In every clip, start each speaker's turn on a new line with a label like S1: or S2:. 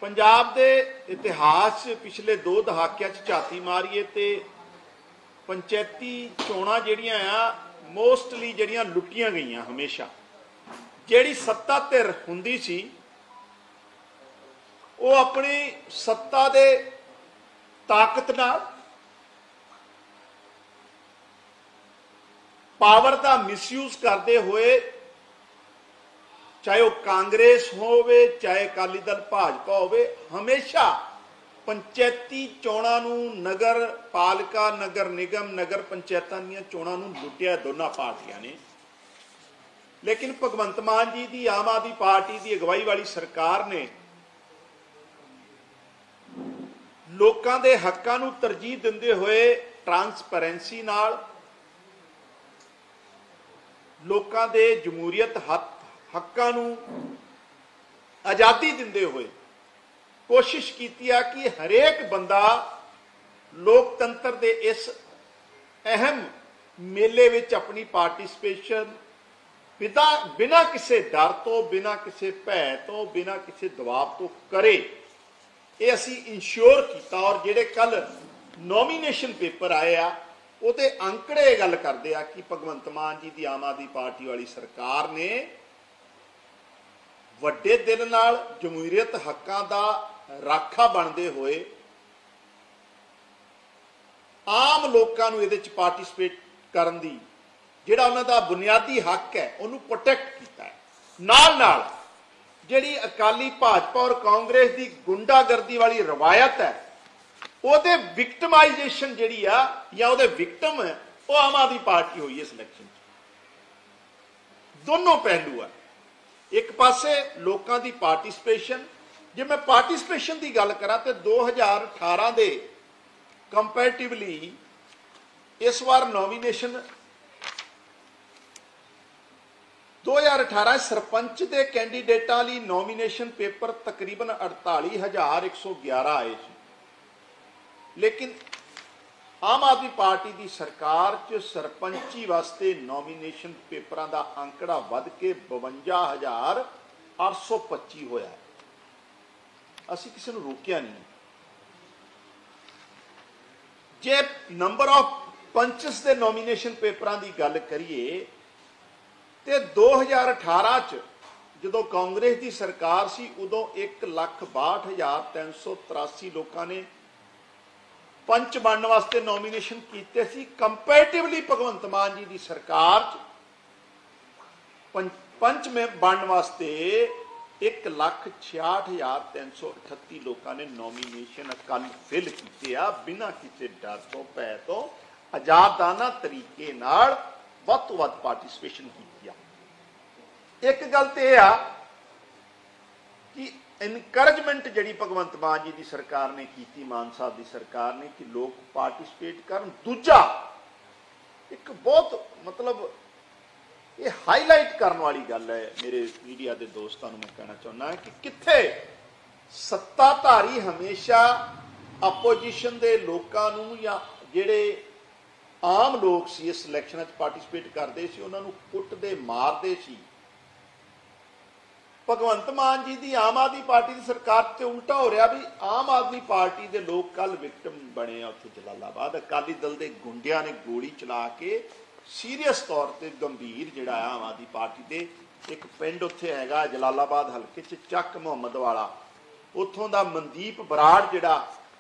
S1: पंजाब के इतिहास पिछले 2 दहाकियां झाती मारीए तो पंचायती चोणां जिहड़ियां आ मोस्टली जिहड़ियां लुटियां गईयां। हमेशा जिहड़ी सत्ता धिर हुंदी सी वो अपनी सत्ता दे ताकत नाल पावर का मिसयूज करते हुए, चाहे वह कांग्रेस होवे चाहे अकाली दल भाजपा होवे, हमेशा पंचायती चोणां नूं नगर पालिका नगर निगम नगर पंचायतां दीयां चोणां नूं लुटिया दोनों पार्टियां ने। लेकिन भगवंत मान जी की आम आदमी पार्टी की अगवाई वाली सरकार ने लोकां दे हक्कां नूं तरजीह दिंदे हुए ट्रांसपेरेंसी नाल लोकां दे जमहूरीयत हक्कां नूं आज़ादी दिंदे हुए कोशिश की कि हरेक बंदा लोकतंत्र के इस अहम मेले विच अपनी पार्टिसिपेशन बिना किसी डर तो, बिना किसी भय तो, बिना किसी दबाव तो करे, ये असी इंश्योर किया। और जिहड़े कल नॉमीनेशन पेपर आए आ उहदे अंकड़े गल करते हैं कि भगवंत मान जी की आम आदमी पार्टी वाली सरकार ने वड्डे दिल नाल जमहूरीयत हक्कां दा राखा बनते हुए आम लोगों को ये पार्टिसिपेट करन दी जिहड़ा उन्हां दा बुनियादी हक है उन्होंने प्रोटैक्ट किया है। नाल नाल जिहड़ी अकाली भाजपा और कांग्रेस की गुंडागर्दी वाली रवायत है ਉਹਦੇ विक्टमाइजेशन जिहड़ी आ या ਉਹਦੇ विक्टम है वो आम आदमी पार्टी हुई है सिलेक्शन। दोनों पहलू है, एक पासे लोगों की पार्टिसिपेशन, जे मैं पार्टिसिपेशन की गल करा तो 2018 के कंपैरेटिवली इस बार नॉमीनेशन 2018 सरपंच के कैंडीडेटा लिए नॉमीनेशन पेपर तकरीबन 48,111 आए थे। लेकिन आम आदमी पार्टी की सरकार च सरपंची वास्ते नॉमीनेशन पेपरों का आंकड़ा वध के 52,825 होया। असी किसी को रोकिया नहीं। जे नंबर ऑफ पंचस के नॉमीनेशन पेपरों की गल करिए तो 2018 च जो कांग्रेस की सरकार सी उदों 1,62,383 लोगों ने पंच बनने वास्ते नॉमीनेशन किए सी। कंपैरेटिवली भगवंत मान जी की सरकार पंच में बनने वास्ते 1,66,338 लोगों ने नॉमीनेशन कल फिल किए बिना किसी डर तो भय तो आजादाना तरीके नाल वध तो वध पार्टिसिपेशन की। एक गल तो यह आ कि इनकरेजमेंट जी भगवंत मान जी की सरकार ने की, मान साहब की सरकार ने, कि लोग पार्टिसिपेट करन। दूजा एक बहुत मतलब ये हाईलाइट करने वाली गल है मेरे मीडिया के दोस्तों को मैं कहना चाहना है कि किथे सत्ताधारी हमेशा अपोजिशन के लोगों या जेडे आम लोग सी इस सिलेक्शन पार्टिसिपेट करते सी उन्होंने कुटते मारते सी। भगवंत मान जी की आम आदमी पार्टी की सरकार से उल्टा हो रहा भी आम आदमी पार्टी के लोग कल विक्टिम बने उत्थे जलालाबाद। अकाली दल के गुंडिया ने गोली चला के सीरीयस तौर पर गंभीर जिहड़ा आम आदमी पार्टी के एक पिंड उत्थे हैगा जलालाबाद हल्के च चक मुहम्मद वाला, उत्थों का मनदीप बराड़ जिहड़ा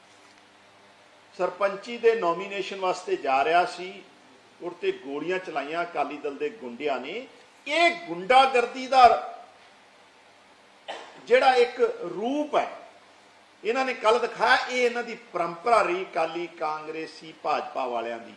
S1: सरपंची के नॉमीनेशन वास्ते जा रहा सी उस गोलियां चलाइया अकाली दल के गुंडिया ने। यह गुंडागर्दी का जिहड़ा एक रूप है इन्होंने कल दिखाया, ये इन्हों की परंपरा रही अकाली कांग्रेसी भाजपा वालियां दी।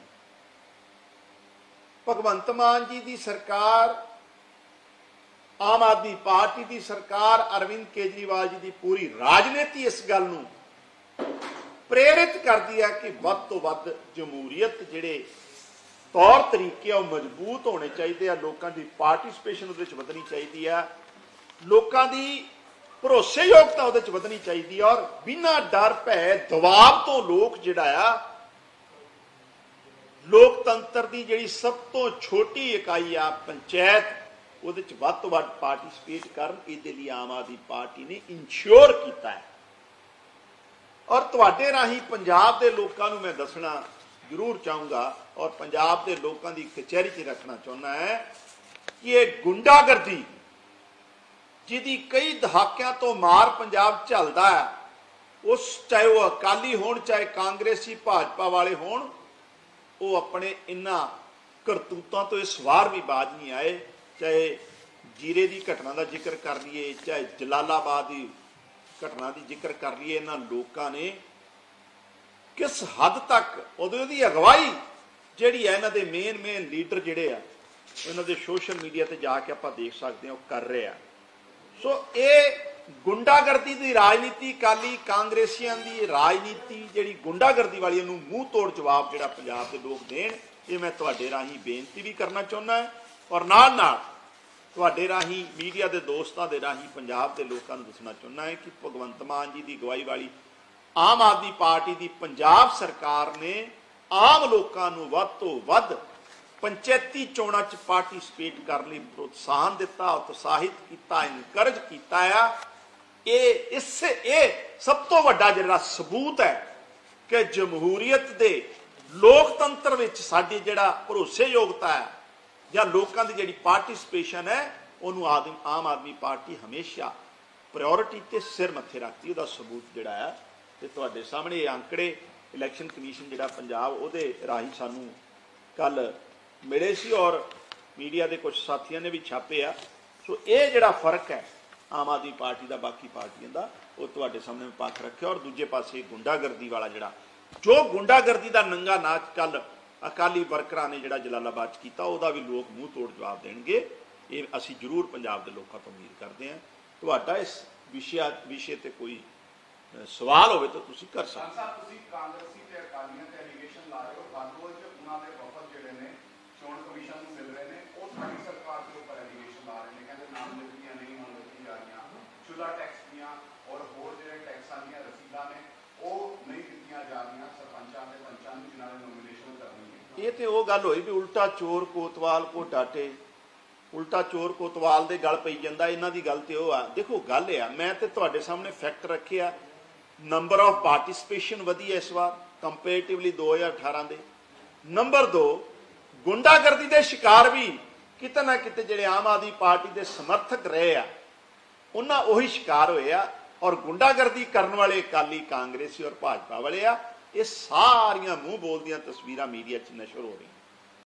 S1: भगवंत मान जी की सरकार, आम आदमी पार्टी की सरकार, अरविंद केजरीवाल जी की पूरी राजनीति इस गल नूं प्रेरित करती है कि वध तो वध जमहूरीयत जिहड़े तौर तरीके मजबूत होने चाहिए, लोगों की पार्टिसिपेशन उहदे च वधनी चाहिए है, लोगों की भरोसेयोगता उहदे च वधनी चाहिए और बिना डर भय दबाव तो लोग जिहड़ा लोकतंत्र की जिहड़ी सब तो छोटी इकाई आ पंचायत उहदे च वध तो वध पार्टिसिपेट करन। इहदे लई आम आदमी पार्टी ने इंश्योर किया है और तुहाडे राही पंजाब के लोगों को मैं दसना जरूर चाहूँगा और पंजाब के लोगों की कचहरी च रखना चाहना है कि ये गुंडागर्दी जिहदी कई दहाकों तो मार पंजाब झलदा है, उस चाहे वह अकाली होण चाहे कांग्रेसी भाजपा वाले होण, वो अपने इन्हां करतूतों तो इस वार भी बाज नहीं आए। चाहे जीरे की घटना का जिक्र कर लीए, चाहे जलालाबाद की घटना की जिक्र कर लीए, इन्हां लोकां ने किस हद तक उहदी अगवाई जिहड़ी है इन्हां दे मेन लीडर जिहड़े आ इन्हां दे सोशल मीडिया ते जाके आपां देख सकते हो कर रहे हैं। सो ये गुंडागर्दी की राजनीति, अकाली कांग्रेसियां की राजनीति जिहड़ी गुंडागर्दी वाली नूं मूँह तोड़ जवाब जिहड़ा पंजाब के लोग देण, ये मैं तुहाडे राही बेनती भी करना चाहुंदा है और नाल तुहाडे राही मीडिया के दोस्तों के राही पंजाब के लोगों को दसना चाहुंदा है कि भगवंत मान जी की अगवाई वाली आम आदमी पार्टी की पंजाब सरकार ने आम लोगों को वध तो वध पंचायती चोणां च पार्टिसिपेट करने लई प्रोत्साहन दिता, उत्साहित किया, इनकरेज किया। ये सब तो वड्डा जिहड़ा सबूत है कि जमहूरीयत दे लोकतंत्र विच साडी जिहड़ा भरोसेयोगता है या लोगों की जिहड़ी पार्टिसिपेशन है उन्होंने आम आदमी पार्टी हमेशा प्रायोरिटी ते सिर मत्थे रखती। उसका सबूत जिहड़ा है ते तुहाडे सामने ये आंकड़े इलैक्शन कमीशन जिहड़ा पंजाब उहदे राही सानू कल मिले सी और मीडिया के कुछ साथियों ने भी छापे आ। सो ये जिहड़ा फर्क है आम आदमी पार्टी का बाकी पार्टियों का, वो तुहाडे सामने पक्ष रखे। और दूजे पासे गुंडागर्दी वाला जिहड़ा जो गुंडागर्दी का नंगा नाच कल अकाली वर्करां ने जिहड़ा जलालाबाद किया, उसका भी लोग मूँह तोड़ जवाब देणगे। ये असीं जरूर पंजाब के लोगों तो उम्मीद करते हैं। तुहाडा इस विषय ते कोई सवाल होवे तो तुसीं कर सकते हो।
S2: ਤੁਸੀਂ ਕਾਂਗਰਸੀ ਤੇ ਅਕਾਲੀਆਂ ਤੇ ਐਲੀਗੇਸ਼ਨ ਲਾ ਰਹੇ ਹੋ, ਬਾਦਲ ਚ ਉਹਨਾਂ ਦੇ ਵਫਦ ਜਿਹੜੇ ਨੇ ਚੋਣ ਕਮਿਸ਼ਨ ਨੂੰ ਮਿਲ ਰਹੇ ਨੇ, ਉਹ ਸਾਡੀ ਸਰਕਾਰ ਦੇ ਉੱਪਰ ਐਲੀਗੇਸ਼ਨ ਲਾ ਰਹੇ ਨੇ, ਕਹਿੰਦੇ ਨਾਮਜ਼ਦਗੀਆਂ ਨਹੀਂ ਹੋਣ ਦਿੱਤੀਆਂ ਜਾ ਰਹੀਆਂ, ਚੁੱਲਾ ਟੈਕਸ ਦੀਆਂ ਔਰ ਹੋਰ ਜਿਹੜੇ ਟੈਕਸਾਂ ਦੀਆਂ ਰਸੀਦਾਂ ਨੇ ਉਹ ਨਹੀਂ ਦਿੱਤੀਆਂ ਜਾ ਰਹੀਆਂ ਸਰਪੰਚਾਂ ਤੇ ਪੰਚਾਂ ਨੂੰ ਜਿਨ੍ਹਾਂ ਨੇ ਨੋਮੀਨੇਸ਼ਨ ਕਰਨੀ ਹੈ।
S1: ये तो वो गल होई भी उल्टा चोर कोतवाल को डाटे, उल्टा चोर कोतवाल दे गल पई जांदा। इन्हां दी गल ते ओह आ, देखो गल आ मैं ते तुहाडे सामने फैक्ट रखे आ, नंबर ऑफ पार्टिसिपेशन वधी है इस बार कंपेरेटिवली 2018 दे। नंबर 2 गुंडागर्दी के शिकार भी किते ना किते जिहड़े आम आदमी पार्टी के समर्थक रहे आ उन्हां उही शिकार होए आ और गुंडागर्दी करने वाले अकाली कांग्रेसी और भाजपा वाले आ। ये सारियां मूँह बोलदियां तस्वीरां मीडिया च नशर हो रही।